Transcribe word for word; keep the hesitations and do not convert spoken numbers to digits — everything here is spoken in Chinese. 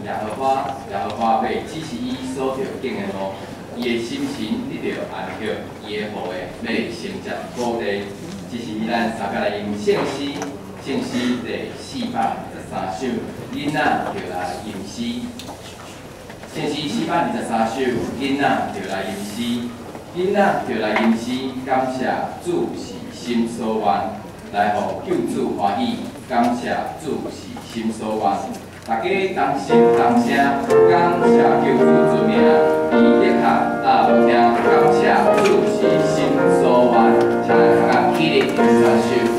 耶和华耶和华要指示伊所着经的路，伊的心情得到安息，伊的后裔要承接土地。这是咱三个来用圣诗，圣诗第四百二十三首，囡仔就来吟诗。圣诗四百二十三首，囡仔就来吟诗，囡仔就来吟诗，感谢主是心所愿，来互救主欢喜，感谢主是心所愿。大家同心同声，感谢救主之名，伊的确大有听，感谢主是心所愿，请大家起立，唱首。